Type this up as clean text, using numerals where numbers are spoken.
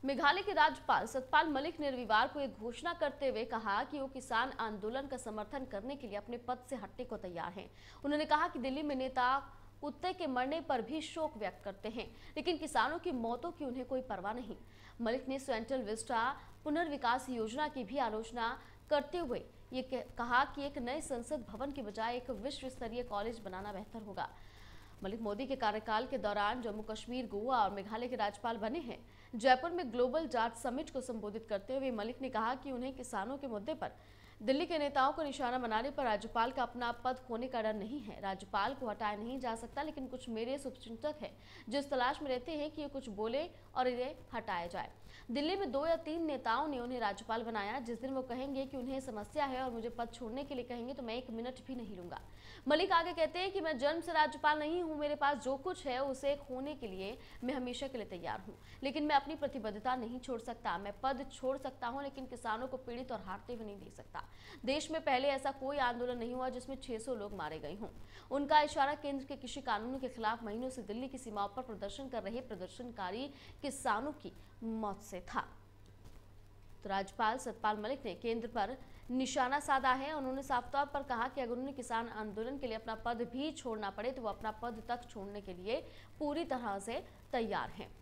मेघालय के राज्यपाल सतपाल मलिक ने रविवार को एक घोषणा करते हुए कहा कि वो किसान आंदोलन का समर्थन करने के लिए अपने पद से हटने को तैयार हैं। उन्होंने कहा कि दिल्ली में नेता कुत्ते के मरने पर भी शोक व्यक्त करते हैं, लेकिन किसानों की मौतों की उन्हें कोई परवाह नहीं। मलिक ने सेंट्रल विस्टा पुनर्विकास योजना की भी आलोचना करते हुए ये कहा कि एक नए संसद भवन के बजाय एक विश्व स्तरीय कॉलेज बनाना बेहतर होगा। मलिक मोदी के कार्यकाल के दौरान जम्मू कश्मीर, गोवा और मेघालय के राज्यपाल बने हैं। जयपुर में ग्लोबल जाट समिट को संबोधित करते हुए मलिक ने कहा कि उन्हें किसानों के मुद्दे पर दिल्ली के नेताओं को निशाना बनाने पर राज्यपाल का अपना पद खोने का डर नहीं है। राज्यपाल को हटाया नहीं जा सकता, लेकिन कुछ मेरे शुभचिंतक हैं जो इस तलाश में रहते हैं कि ये कुछ बोले और इन्हें हटाया जाए। दिल्ली में 2 या 3 नेताओं ने उन्हें राज्यपाल बनाया। जिस दिन वो कहेंगे कि उन्हें समस्या है और मुझे पद छोड़ने के लिए कहेंगे तो मैं 1 मिनट भी नहीं लूंगा। मलिक आगे कहते हैं कि मैं जन्म से राज्यपाल नहीं हूं, मेरे पास जो कुछ है उसे खोने के लिए मैं हमेशा के लिए तैयार हूं, लेकिन मैं अपनी प्रतिबद्धता नहीं छोड़ सकता। मैं पद छोड़ सकता हूं, लेकिन किसानों को पीड़ित और हारते हुए नहीं देख सकता। देश में पहले ऐसा कोई आंदोलन नहीं हुआ जिसमें 600 लोग मारे गए हों। उनका इशारा केंद्र के कृषि कानूनों के खिलाफ महीनों से दिल्ली की सीमाओं पर प्रदर्शन कर रहे प्रदर्शनकारी किसानों की मौत से था। तो राज्यपाल सतपाल मलिक ने केंद्र पर निशाना साधा है। उन्होंने साफ तौर पर कहा कि अगर उन्हें किसान आंदोलन के लिए अपना पद भी छोड़ना पड़े तो वो अपना पद तक छोड़ने के लिए पूरी तरह से तैयार हैं।